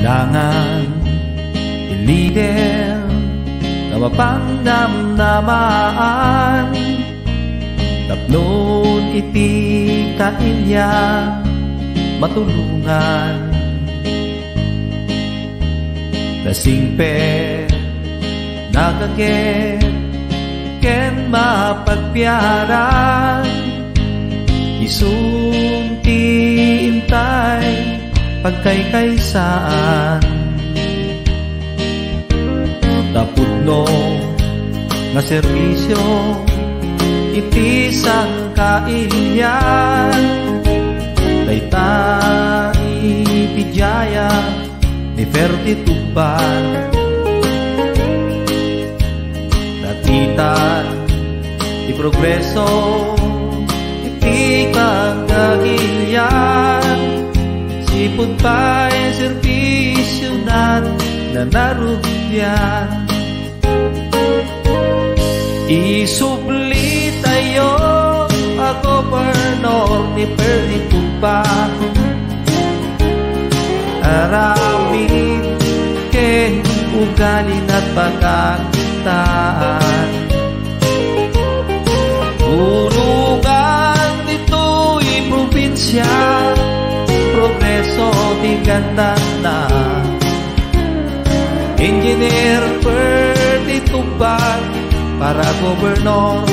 Kailangan i-leader na mapangdamdamaan, taplon iti kailya matulungan. Dasingpe nagaget ken mapagpiaran, isunti intay pagkaykaysaan. Tapudno nga serbisyo iti sangkailyan, dayta iti jaya ni Fertituban. Datitan di progreso iti kagagilyan, sipud pa'y servisyo nat na narugyan. Isubli tayo a gobernador ni Fertituban, aramid ken ugaling at pagkakitaan. Tulungan dito'y probinsya, progreso di ganda na. Engineer Fertituban para gobernador.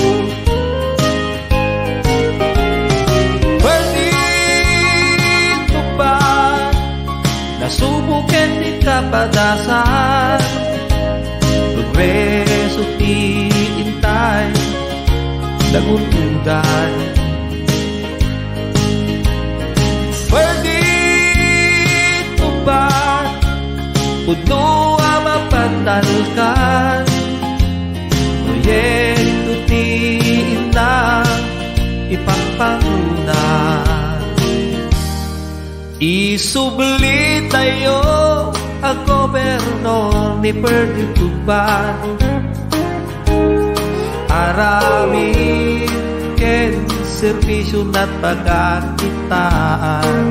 Fertituban nasubuken di kapadasan, progreso ti intay naguntudan. Fertituban pudno a mapatalkan, proyekto ti inang ipangpanguna. Isubli tayo a gobernador ni Fertituban, aramid ken serbisyo na't pagkakitaan.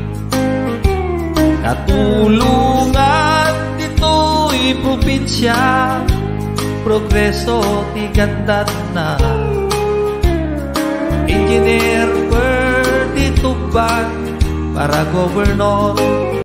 Natulungan dito'y probinsya, progreso ti gandat na. Engineer Fertituban para gobernador.